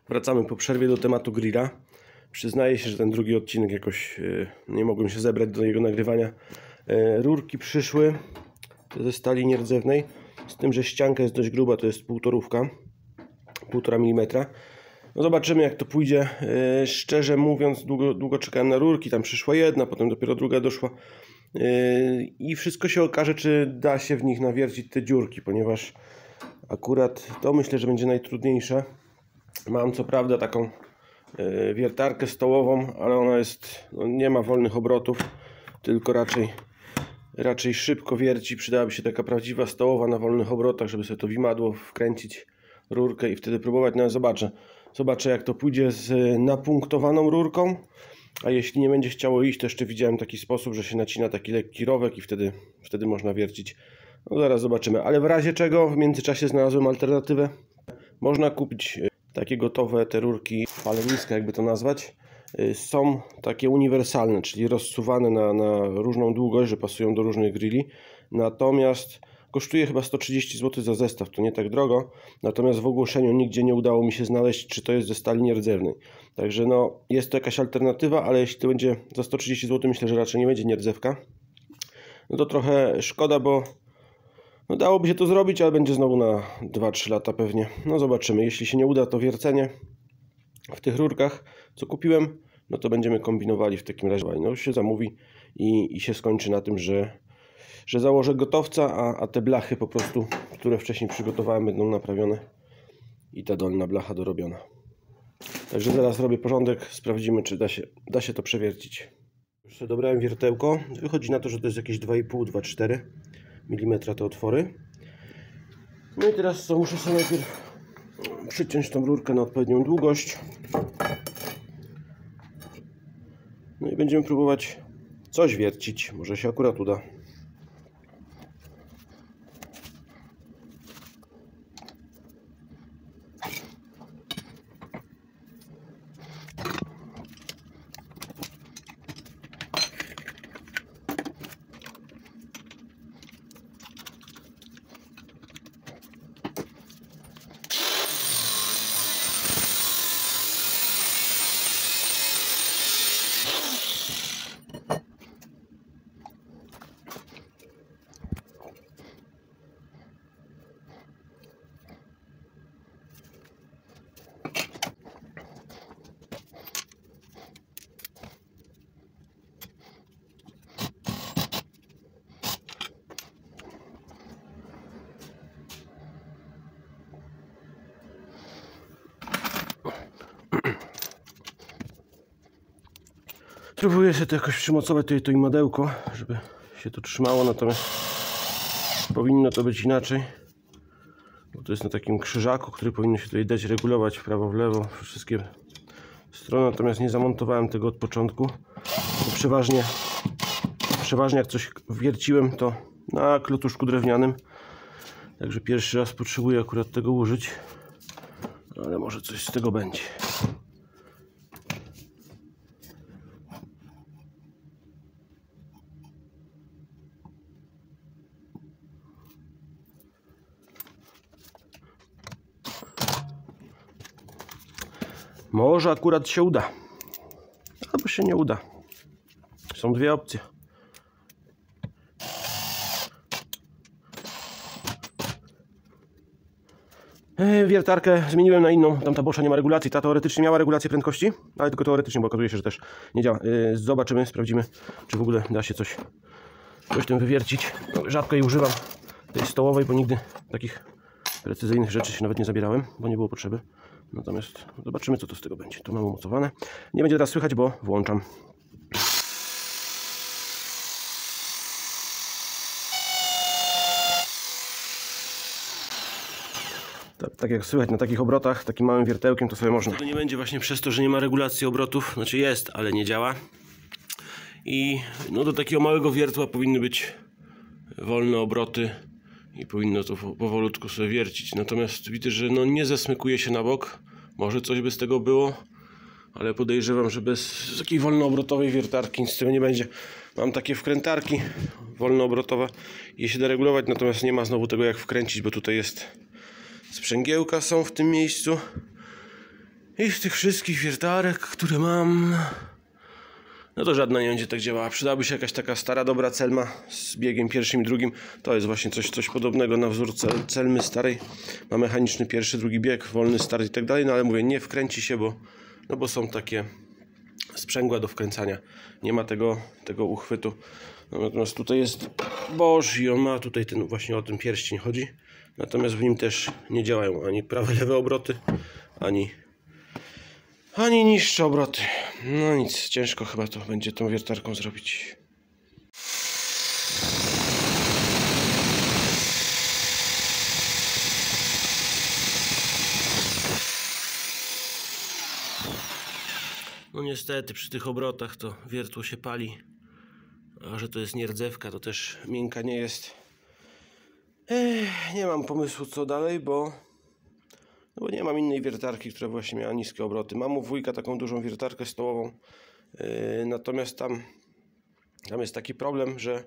Wracamy po przerwie do tematu grilla. Przyznaję się, że ten drugi odcinek jakoś nie mogłem się zebrać do jego nagrywania. Rurki przyszły ze stali nierdzewnej, z tym, że ścianka jest dość gruba, to jest 1,5 mm. No zobaczymy, jak to pójdzie. Szczerze mówiąc, długo czekałem na rurki, tam przyszła jedna, potem dopiero druga doszła. I wszystko się okaże, czy da się w nich nawiercić te dziurki, ponieważ akurat to myślę, że będzie najtrudniejsze. Mam co prawda taką wiertarkę stołową, ale ona jest, no nie ma wolnych obrotów, tylko raczej szybko wierci. Przydałaby się taka prawdziwa stołowa na wolnych obrotach, żeby sobie to wimadło wkręcić rurkę i wtedy próbować. No zobaczę jak to pójdzie z napunktowaną rurką, a jeśli nie będzie chciało iść, to jeszcze widziałem taki sposób, że się nacina taki lekki rowek i wtedy można wiercić. No zaraz zobaczymy, ale w razie czego w międzyczasie znalazłem alternatywę. Można kupić takie gotowe te rurki paleniska, jakby to nazwać. Są takie uniwersalne, czyli rozsuwane na różną długość, że pasują do różnych grilli. Natomiast kosztuje chyba 130 zł za zestaw, to nie tak drogo. Natomiast w ogłoszeniu nigdzie nie udało mi się znaleźć, czy to jest ze stali nierdzewnej. Także no, jest to jakaś alternatywa, ale jeśli to będzie za 130 zł, myślę, że raczej nie będzie nierdzewka. No to trochę szkoda, bo no dałoby się to zrobić, ale będzie znowu na 2-3 lata pewnie. No zobaczymy. Jeśli się nie uda, to wiercenie w tych rurkach, co kupiłem, no to będziemy kombinowali w takim razie. No już się zamówi i się skończy na tym, że założę gotowca, a te blachy po prostu, które wcześniej przygotowałem, będą naprawione i ta dolna blacha dorobiona. Także zaraz robię porządek, sprawdzimy, czy da się to przewiercić. Już sobie dobrałem wiertełko. Wychodzi na to, że to jest jakieś 2,5-2,4 mm te otwory. No i teraz co, muszę sobie najpierw przyciąć tą rurkę na odpowiednią długość. No i będziemy próbować coś wiercić. Może się akurat uda. Próbuję się to jakoś przymocować, to imadełko, żeby się to trzymało, natomiast powinno to być inaczej, bo to jest na takim krzyżaku, który powinno się tutaj dać regulować w prawo, w lewo, wszystkie strony, natomiast nie zamontowałem tego od początku. Przeważnie jak coś wierciłem, to na klotuszku drewnianym, także pierwszy raz potrzebuję akurat tego użyć, ale może coś z tego będzie. Może akurat się uda, albo się nie uda. Są dwie opcje. Wiertarkę zmieniłem na inną. Tamta Boscha nie ma regulacji. Ta teoretycznie miała regulację prędkości, ale tylko teoretycznie, bo okazuje się, że też nie działa. Zobaczymy, sprawdzimy, czy w ogóle da się coś tym wywiercić. No, rzadko jej używam, tej stołowej, bo nigdy takich precyzyjnych rzeczy się nawet nie zabierałem, bo nie było potrzeby. Natomiast zobaczymy, co to z tego będzie. To mam umocowane. Nie będzie teraz słychać, bo włączam. Tak jak słychać na takich obrotach, takim małym wiertełkiem, to sobie można. To nie będzie właśnie przez to, że nie ma regulacji obrotów. Znaczy jest, ale nie działa. I no do takiego małego wiertła powinny być wolne obroty i powinno to powolutku sobie wiercić. Natomiast widzę, że no nie zasmykuje się na bok. Może coś by z tego było, ale podejrzewam, że bez takiej wolnoobrotowej wiertarki nic z tego nie będzie. Mam takie wkrętarki wolnoobrotowe, je się da regulować, natomiast nie ma znowu tego jak wkręcić, bo tutaj jest sprzęgiełka, są w tym miejscu I z tych wszystkich wiertarek, które mam, no to żadna nie będzie tak działała. Przydałaby się jakaś taka stara, dobra celma z biegiem pierwszym i drugim. To jest właśnie coś podobnego na wzór celmy starej. Ma mechaniczny pierwszy, drugi bieg, wolny start i tak dalej. No ale mówię, nie wkręci się, bo są takie sprzęgła do wkręcania. Nie ma tego uchwytu. No, natomiast tutaj jest Bosch i on ma tutaj właśnie o ten pierścień chodzi. Natomiast w nim też nie działają ani prawe, lewe obroty, ani niższe obroty. No nic, ciężko chyba to będzie tą wiertarką zrobić. No niestety przy tych obrotach to wiertło się pali. A że to jest nierdzewka, to też miękka nie jest. Nie mam pomysłu co dalej, bo nie mam innej wiertarki, która właśnie miała niskie obroty. Mam u wujka taką dużą wiertarkę stołową. Natomiast tam jest taki problem, że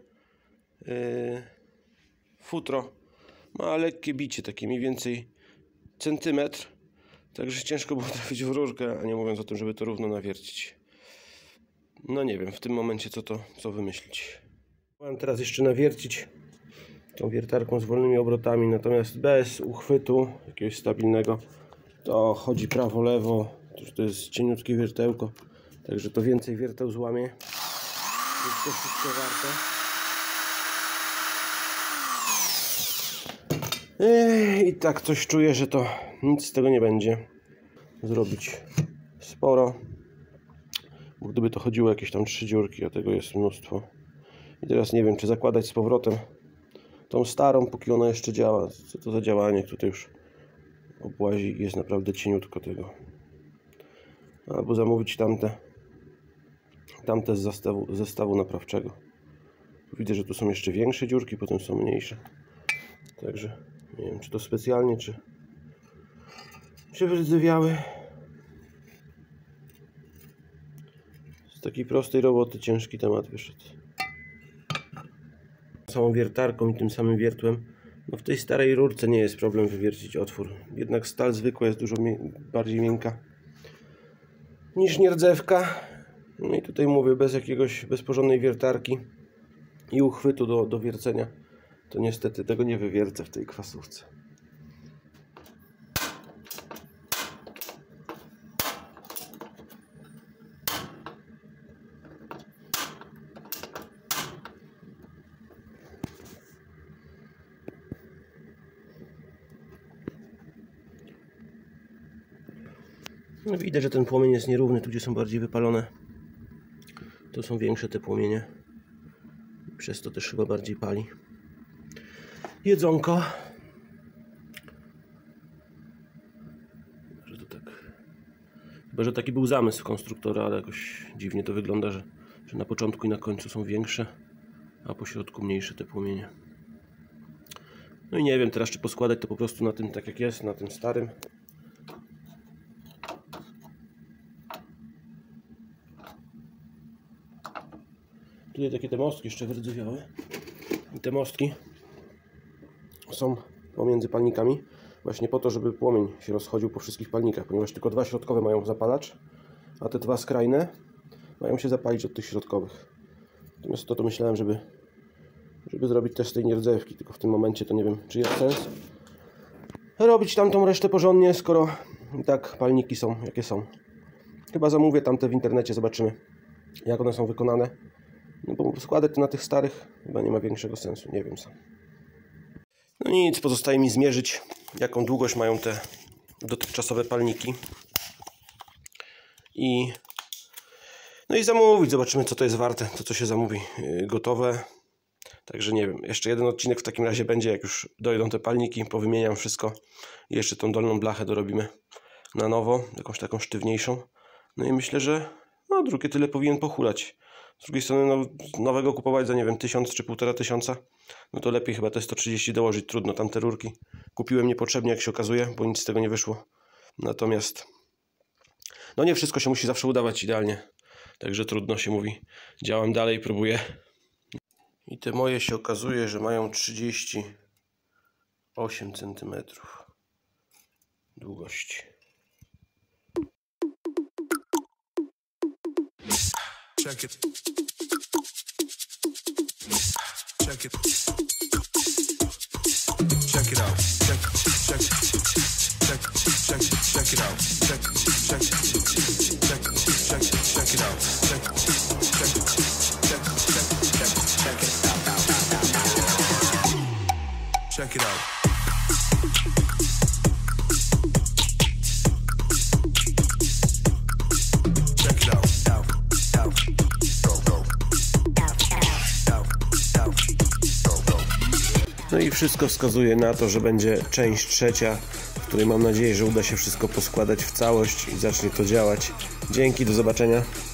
futro ma lekkie bicie, takie mniej więcej centymetr. Także ciężko było trafić w rurkę, a nie mówiąc o tym, żeby to równo nawiercić. No nie wiem w tym momencie co wymyślić. Mam teraz jeszcze nawiercić tą wiertarką z wolnymi obrotami, natomiast bez uchwytu jakiegoś stabilnego. To chodzi prawo, lewo, to jest cieniutkie wiertełko, także to więcej wierteł złamie. Jest to wszystko warte. I tak coś czuję, że to nic z tego nie będzie. Zrobić sporo, bo gdyby to chodziło jakieś tam 3 dziurki, a tego jest mnóstwo. I teraz nie wiem, czy zakładać z powrotem tą starą, póki ona jeszcze działa. Co to za działanie, tutaj już obłazi, jest naprawdę cieniutko tego. Albo zamówić tamte z zestawu naprawczego. Widzę, że tu są jeszcze większe dziurki, potem są mniejsze. Także nie wiem, czy to specjalnie, czy wyrdzewiały. Z takiej prostej roboty ciężki temat wyszedł. Całą wiertarką i tym samym wiertłem, no w tej starej rurce nie jest problem wywiercić otwór. Jednak stal zwykła jest dużo bardziej miękka niż nierdzewka. No i tutaj mówię, bez porządnej wiertarki i uchwytu do wiercenia, to niestety tego nie wywiercę w tej kwasówce. No widać, że ten płomień jest nierówny, tu gdzie są bardziej wypalone to są większe te płomienie, przez to też chyba bardziej pali. Jedzonko. Chyba, że taki był zamysł konstruktora, ale jakoś dziwnie to wygląda, że na początku i na końcu są większe, a po środku mniejsze te płomienie. No i nie wiem teraz, czy poskładać to po prostu na tym tak jak jest, na tym starym. Tutaj takie te mostki jeszcze wyrdzewiały. I te mostki są pomiędzy palnikami właśnie po to, żeby płomień się rozchodził po wszystkich palnikach, ponieważ tylko 2 środkowe mają zapalacz, a te 2 skrajne mają się zapalić od tych środkowych. Natomiast to myślałem, żeby zrobić też z tej nierdzewki, tylko w tym momencie to nie wiem, czy jest sens robić tamtą resztę porządnie, skoro i tak palniki są jakie są. Chyba zamówię tamte w internecie, zobaczymy jak one są wykonane. No bo składać to na tych starych chyba nie ma większego sensu, nie wiem sam. No nic, pozostaje mi zmierzyć, jaką długość mają te dotychczasowe palniki. No i zamówić, zobaczymy co to jest warte, to co się zamówi gotowe. Także nie wiem, jeszcze jeden odcinek w takim razie będzie, jak już dojdą te palniki, powymieniam wszystko. I jeszcze tą dolną blachę dorobimy na nowo, jakąś taką sztywniejszą. No i myślę, że no, drugie tyle powinien pohulać. Z drugiej strony no, nowego kupować za nie wiem 1000 czy 1500, no to lepiej chyba te 130 dołożyć, trudno, tamte rurki kupiłem niepotrzebnie jak się okazuje, bo nic z tego nie wyszło. Natomiast no nie wszystko się musi zawsze udawać idealnie, także trudno się mówi, działam dalej, próbuję. I te moje się okazuje, że mają 38 cm długości. Check it out. No i wszystko wskazuje na to, że będzie część trzecia, w której mam nadzieję, że uda się wszystko poskładać w całość i zacznie to działać. Dzięki, do zobaczenia.